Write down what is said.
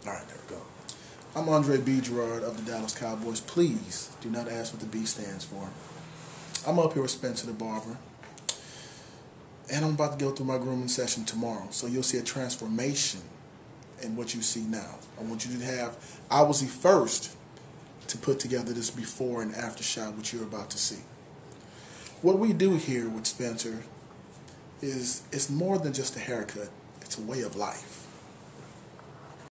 All right, there we go. I'm Andre B. Gurode of the Dallas Cowboys. Please do not ask what the B stands for. I'm up here with Spencer the Barber, and I'm about to go through my grooming session tomorrow. So you'll see a transformation in what you see now. I want you to have, I was the first to put together this before and after shot, which you're about to see. What we do here with Spencer is it's more than just a haircut. It's a way of life.